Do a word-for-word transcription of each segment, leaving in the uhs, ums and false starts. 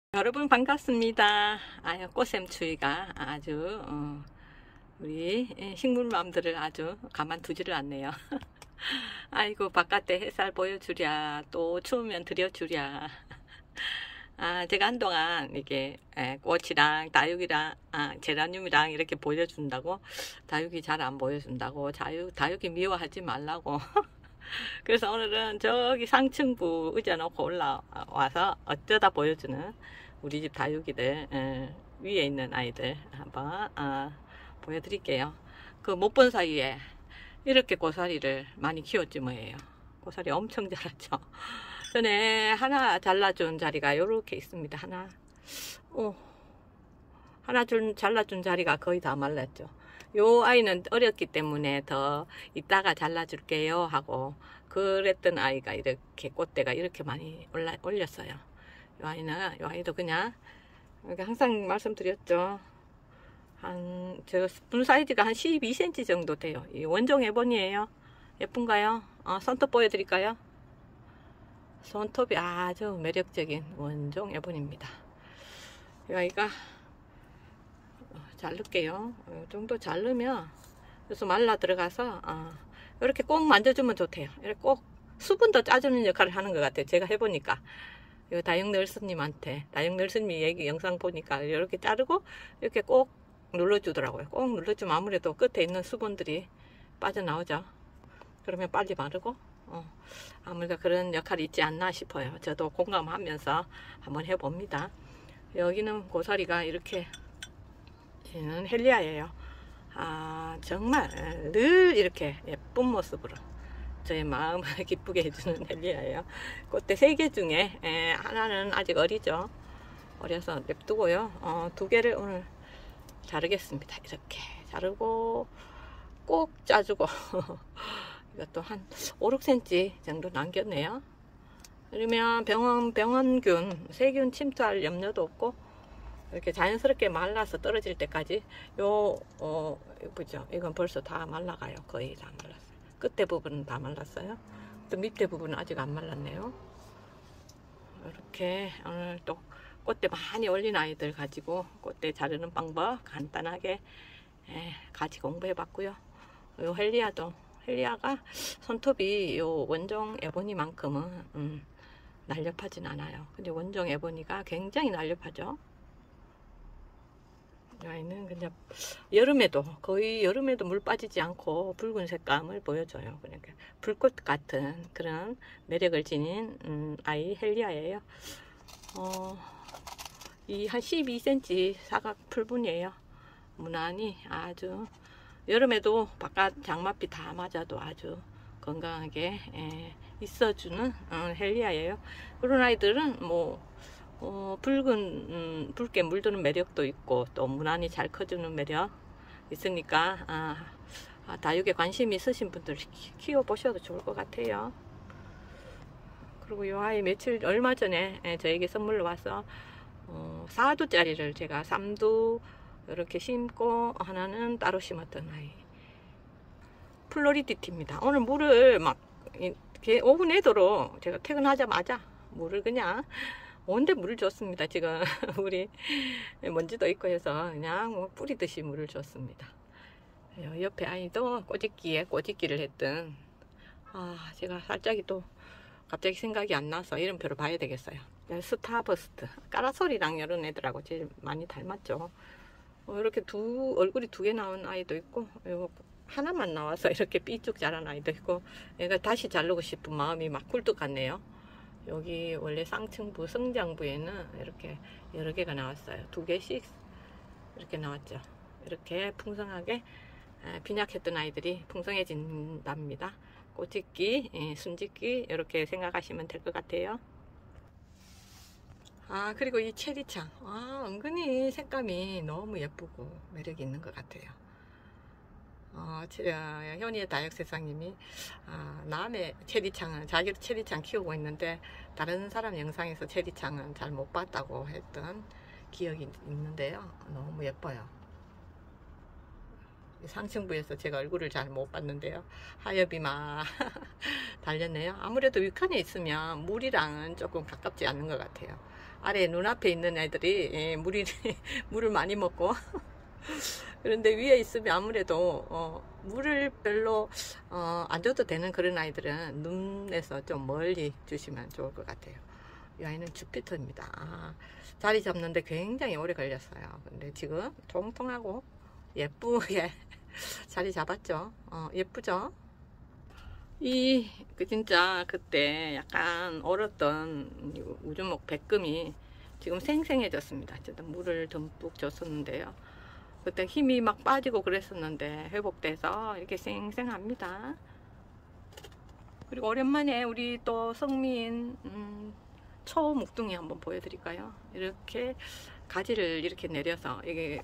여러분 반갑습니다. 아유, 꽃샘추위가 아주 어, 우리 식물맘들을 아주 가만두지를 않네요. 아이고, 바깥에 햇살 보여주랴, 또 추우면 들여주랴. 아, 제가 한동안 이게 꽃이랑 다육이랑 아, 제라늄이랑 이렇게 보여준다고, 다육이 잘 안 보여준다고, 다육, 다육이 미워하지 말라고. 그래서 오늘은 저기 상층부 의자 놓고 올라와서 어쩌다 보여주는 우리 집 다육이들, 에, 위에 있는 아이들 한번 어, 보여드릴게요. 그 못 본 사이에 이렇게 고사리를 많이 키웠지 뭐예요. 고사리 엄청 자랐죠. 전에 하나 잘라준 자리가 이렇게 있습니다. 하나, 오, 하나 준, 잘라준 자리가 거의 다 말랐죠. 요 아이는 어렸기 때문에 더 이따가 잘라줄게요 하고 그랬던 아이가 이렇게 꽃대가 이렇게 많이 올라, 올렸어요. 요 아이는, 요 아이도 그냥 항상 말씀드렸죠. 한, 저 스푼 사이즈가 한 십이 센티미터 정도 돼요. 이 원종 에본이에요. 예쁜가요? 어, 손톱 보여드릴까요? 손톱이 아주 매력적인 원종 에본입니다. 이 아이가 자를게요. 이 정도 자르면 그래서 말라 들어가서 어, 이렇게 꼭 만져주면 좋대요. 이렇게 꼭 수분도 짜주는 역할을 하는 것 같아요. 제가 해보니까 이 다육 널스님한테 다육 널스님이 얘기 영상 보니까 이렇게 자르고 이렇게 꼭 눌러주더라고요. 꼭 눌러주면 아무래도 끝에 있는 수분들이 빠져나오죠. 그러면 빨리 마르고 어, 아무래도 그런 역할이 있지 않나 싶어요. 저도 공감하면서 한번 해봅니다. 여기는 고사리가 이렇게, 얘는 헬리아예요. 아, 정말 늘 이렇게 예쁜 모습으로 저의 마음을 기쁘게 해주는 헬리아예요. 꽃대 세 개 중에 에, 하나는 아직 어리죠. 어려서 냅두고요. 어, 두 개를 오늘 자르겠습니다. 이렇게 자르고 꼭 짜주고 이것도 한 오, 육 센티미터 정도 남겼네요. 그러면 병원, 병원균, 세균 침투할 염려도 없고 이렇게 자연스럽게 말라서 떨어질 때까지 요, 어, 보죠. 이건 벌써 다 말라가요. 거의 다 말랐어요. 끝에 부분은 다 말랐어요. 또 밑에 부분은 아직 안 말랐네요. 이렇게 오늘 또 꽃대 많이 올린 아이들 가지고 꽃대 자르는 방법 간단하게 예, 같이 공부해 봤고요. 요 헬리아도, 헬리아가 손톱이 요 원종 에보니만큼은 음, 날렵하진 않아요. 근데 원종 에보니가 굉장히 날렵하죠. 이 아이는 그냥 여름에도, 거의 여름에도 물 빠지지 않고 붉은 색감을 보여줘요. 그러니까 불꽃 같은 그런 매력을 지닌 음, 아이 헬리아예요. 어, 이 한 십이 센티미터 사각 풀분이에요. 무난히 아주 여름에도 바깥 장맛비 다 맞아도 아주 건강하게 에, 있어주는 어, 헬리아예요. 그런 아이들은 뭐 어, 붉은 음, 붉게 물드는 매력도 있고 또 무난히 잘 커주는 매력 있으니까 아, 아, 다육에 관심 있으신 분들 키워보셔도 좋을 것 같아요. 그리고 이 아이 며칠 얼마 전에 에, 저에게 선물로 와서 어, 사 두짜리를 제가 삼 두 이렇게 심고 하나는 따로 심었던 아이 플로리디티입니다. 오늘 물을 막 오후 내도록 제가 퇴근하자마자 물을 그냥 온데 물을 줬습니다. 지금 우리 먼지도 있고 해서 그냥 뭐 뿌리듯이 물을 줬습니다. 옆에 아이도 꼬집기에 꼬집기를 했던, 아, 제가 살짝이 또 갑자기 생각이 안 나서 이름표를 봐야 되겠어요. 스타버스트, 까라솔이랑 이런 애들하고 제일 많이 닮았죠. 어, 이렇게 두 얼굴이 두 개 나온 아이도 있고, 이거 하나만 나와서 이렇게 삐쭉 자란 아이도 있고, 얘가 다시 자르고 싶은 마음이 막 굴뚝 같네요. 여기 원래 상층부, 성장부에는 이렇게 여러 개가 나왔어요. 두 개씩 이렇게 나왔죠. 이렇게 풍성하게 빈약했던 아이들이 풍성해진답니다. 꽃짓기, 순짓기 이렇게 생각하시면 될 것 같아요. 아, 그리고 이 체리창, 아, 은근히 색감이 너무 예쁘고 매력이 있는 것 같아요. 어, 현이의 다육세상님이 아, 남의 체리창은, 자기도 체리창 키우고 있는데 다른 사람 영상에서 체리창은 잘 못 봤다고 했던 기억이 있는데요. 너무 예뻐요. 상층부에서 제가 얼굴을 잘 못 봤는데요. 하엽이 막 달렸네요. 아무래도 위칸에 있으면 물이랑은 조금 가깝지 않는 것 같아요. 아래 눈앞에 있는 애들이 예, 물이, 물을 많이 먹고 그런데 위에 있으면 아무래도 어, 물을 별로 어, 안 줘도 되는 그런 아이들은 눈에서 좀 멀리 주시면 좋을 것 같아요. 이 아이는 주피터입니다. 아, 자리 잡는데 굉장히 오래 걸렸어요. 근데 지금 통통하고 예쁘게 자리 잡았죠. 어, 예쁘죠? 이, 그 진짜 그때 약간 얼었던 우주목 백금이 지금 생생해졌습니다. 물을 듬뿍 줬었는데요. 그때 힘이 막 빠지고 그랬었는데 회복돼서 이렇게 생생합니다. 그리고 오랜만에 우리 또 성민 음, 초묵둥이 한번 보여드릴까요? 이렇게 가지를 이렇게 내려서 이게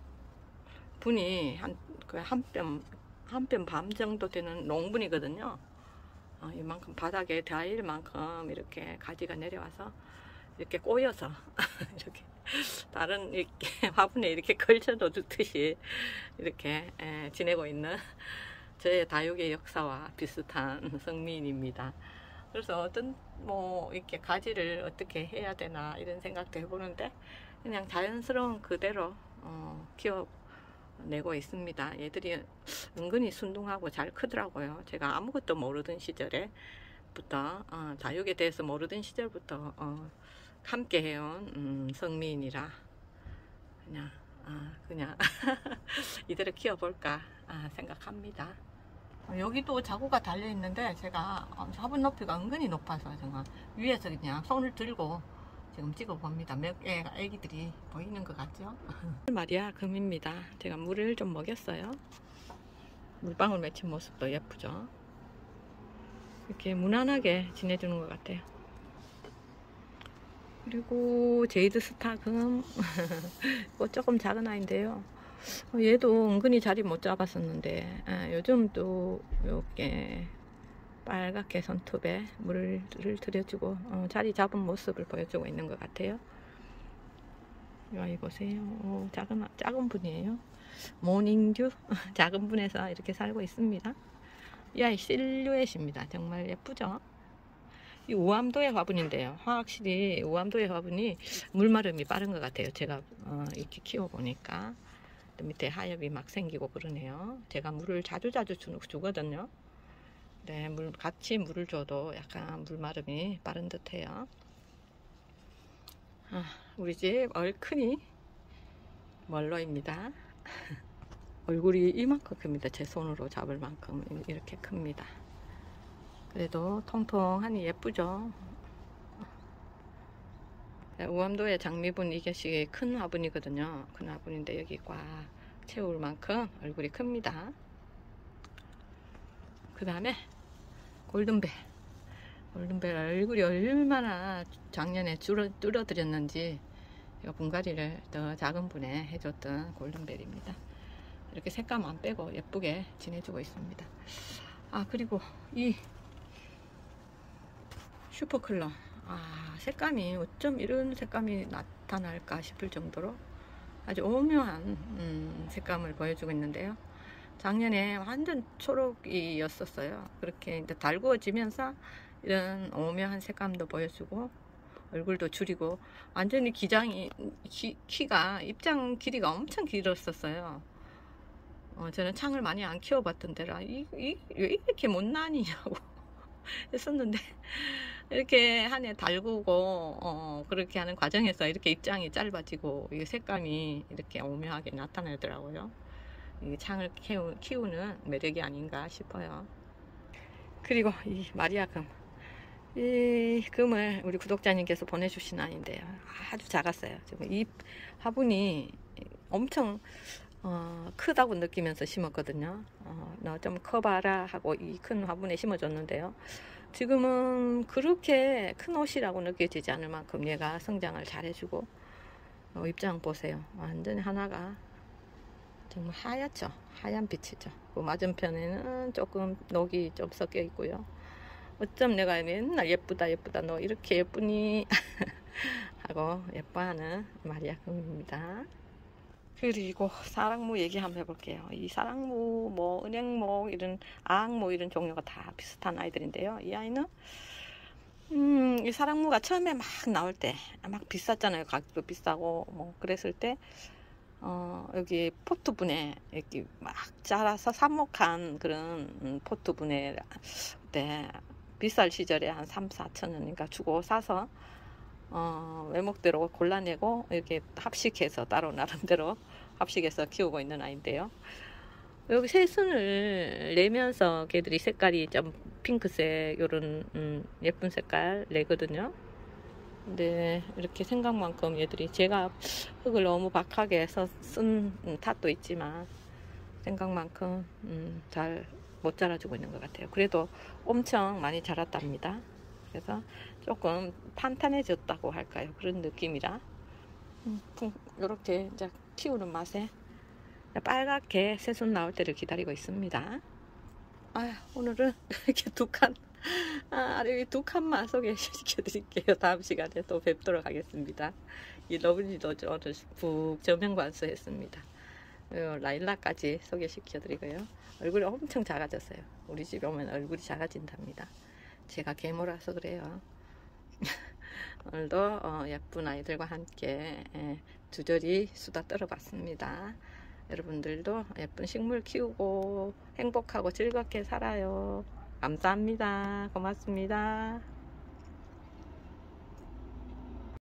분이 한 한 뼘 한 뼘 반 정도 되는 농분이거든요. 어, 이만큼 바닥에 닿을 만큼 이렇게 가지가 내려와서 이렇게 꼬여서 이렇게 다른 이렇게 화분에 이렇게 걸쳐 놓듯이 이렇게 에, 지내고 있는 저의 다육의 역사와 비슷한 성민입니다. 그래서 어떤 뭐 이렇게 가지를 어떻게 해야 되나 이런 생각도 해보는데 그냥 자연스러운 그대로 어, 키워 내고 있습니다. 얘들이 은근히 순둥하고 잘 크더라고요. 제가 아무것도 모르던 시절에부터 어, 다육에 대해서 모르던 시절부터 어, 함께 해온 음, 성민이라 그냥 아, 그냥 이대로 키워볼까 아, 생각합니다. 여기도 자구가 달려 있는데 제가 화분 높이가 은근히 높아서 정말 위에서 그냥 손을 들고 지금 찍어 봅니다. 몇 개가 애기들이 보이는 것 같죠? 마리아 금입니다. 제가 물을 좀 먹였어요. 물방울 맺힌 모습도 예쁘죠? 이렇게 무난하게 지내주는 것 같아요. 그리고 제이드 스타 금 이거 조금 작은 아이인데요. 얘도 은근히 자리 못 잡았었는데 아, 요즘 또 이렇게 빨갛게 손톱에 물을 들여주고 어, 자리 잡은 모습을 보여주고 있는 것 같아요. 이 아이 보세요. 오, 작은, 작은 분이에요. 모닝듀 작은 분에서 이렇게 살고 있습니다. 이 아이 실루엣입니다. 정말 예쁘죠? 이 우암도의 화분인데요. 확실히 우암도의 화분이 물마름이 빠른 것 같아요. 제가 어, 이렇게 키워보니까 또 밑에 하엽이 막 생기고 그러네요. 제가 물을 자주자주 주, 주거든요. 네, 물, 같이 물을 줘도 약간 물마름이 빠른 듯 해요. 아, 우리 집 얼큰이 멀로입니다. 얼굴이 이만큼 큽니다. 제 손으로 잡을 만큼 이렇게 큽니다. 그래도 통통하니 예쁘죠. 우암도의 장미분 이것이 큰 화분이거든요. 큰 화분인데 여기 꽉 채울 만큼 얼굴이 큽니다. 그 다음에 골든벨. 골든벨 얼굴이 얼마나 작년에 줄어, 뚫어드렸는지 제가 분갈이를 더 작은 분에 해줬던 골든벨입니다. 이렇게 색감 안 빼고 예쁘게 지내주고 있습니다. 아, 그리고 이 슈퍼클러. 아, 색감이 어쩜 이런 색감이 나타날까 싶을 정도로 아주 오묘한 음, 색감을 보여주고 있는데요. 작년에 완전 초록이었었어요. 그렇게 이제 달구어지면서 이런 오묘한 색감도 보여주고 얼굴도 줄이고 완전히 기장이 키, 키가 입장 길이가 엄청 길었었어요. 어, 저는 창을 많이 안 키워봤던 데라 이, 이, 왜 이렇게 못나니냐고 했었는데 이렇게 한 해 달구고 어, 그렇게 하는 과정에서 이렇게 입장이 짧아지고 이 색감이 이렇게 오묘하게 나타나더라고요. 이 창을 키우, 키우는 매력이 아닌가 싶어요. 그리고 이 마리아 금. 이 금을 우리 구독자님께서 보내주신 아이인데요. 아주 작았어요. 지금 이 화분이 엄청 어, 크다고 느끼면서 심었거든요. 어, 너 좀 커봐라 하고 이 큰 화분에 심어줬는데요. 지금은 그렇게 큰 옷이라고 느껴지지 않을 만큼 얘가 성장을 잘 해주고 어, 입장 보세요. 완전히 하나가 정말 하얗죠. 하얀 빛이죠. 그 맞은편에는 조금 녹이 좀 섞여 있고요. 어쩜 내가 맨날 예쁘다 예쁘다 너 이렇게 예쁘니 하고 예뻐하는 마리아 금입니다. 그리고 사랑무 얘기 한번 해볼게요. 이 사랑무, 뭐 은행목, 이런 아항목 이런 종류가 다 비슷한 아이들인데요. 이 아이는 음, 이 사랑무가 처음에 막 나올 때 막 비쌌잖아요. 가격도 비싸고 뭐 그랬을 때 어, 여기 포트분에 이렇게 막 자라서 삽목한 그런 음, 포트분에 때 비쌀 시절에 한 삼, 사천 원인가 주고 사서 어, 외목대로 골라내고 이렇게 합식해서 따로 나름대로 합식해서 키우고 있는 아이인데요. 여기 새순을 내면서 걔들이 색깔이 좀 핑크색 요런 음, 예쁜 색깔 내거든요. 근데 이렇게 생각만큼 얘들이 제가 흙을 너무 박하게 해서 쓴 음, 탓도 있지만 생각만큼 음, 잘 못 자라주고 있는 것 같아요. 그래도 엄청 많이 자랐답니다. 그래서 조금 탄탄해졌다고 할까요? 그런 느낌이라 음, 이렇게 이제 키우는 맛에 빨갛게 새순 나올 때를 기다리고 있습니다. 아, 오늘은 이렇게 두 칸, 아, 아래 두 칸만 소개시켜 드릴게요. 다음 시간에 또 뵙도록 하겠습니다. 이 러블리도 오늘 푹 저명관수 했습니다. 라일락까지 소개시켜 드리고요. 얼굴이 엄청 작아졌어요. 우리 집에 오면 얼굴이 작아진답니다. 제가 계모라서 그래요. 오늘도 어, 예쁜 아이들과 함께 예, 주저리 수다 떨어봤습니다. 여러분들도 예쁜 식물 키우고 행복하고 즐겁게 살아요. 감사합니다. 고맙습니다.